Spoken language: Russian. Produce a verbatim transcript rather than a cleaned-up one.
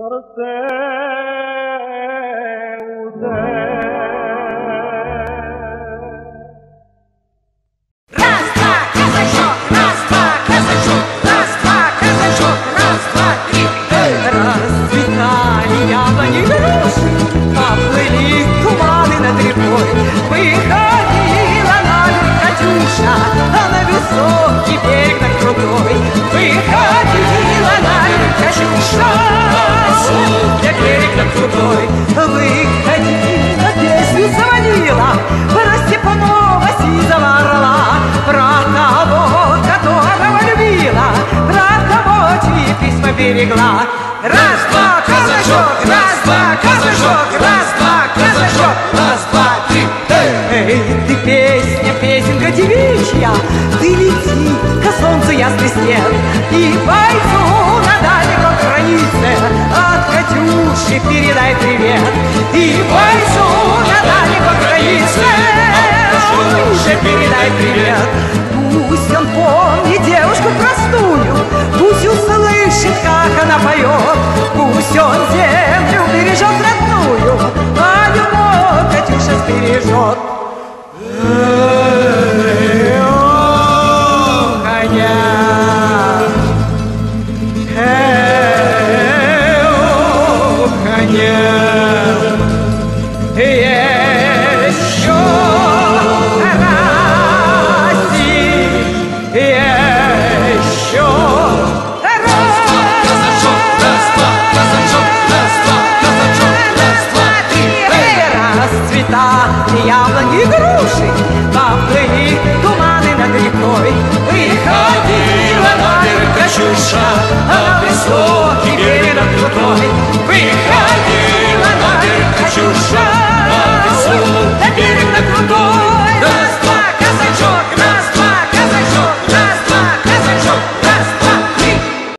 Выходила на берег Катюша, а на высокий берег над крутой. Выходила на берег Катюша, на берег над крутой. Выходила, песню заводила про Степанова сизого орла, про того, которого любила, про того, чьи письма берегла. Раз, два, казачок, раз, два, казачок, раз, два, казачок, раз, два, три. Эй, ты песня, песенка девичья, ты лети, ко солнцу ясный свет, и пойду на далеко границе, от Катюши передай привет. И пойду на далеко границе, от Катюши передай привет. Пусть он помнит девушку простую, пусть услышит, как она поет, пусть он землю бережет родную, а любовь Катюша сбережет. Эй, о, коня, эй, о, коня.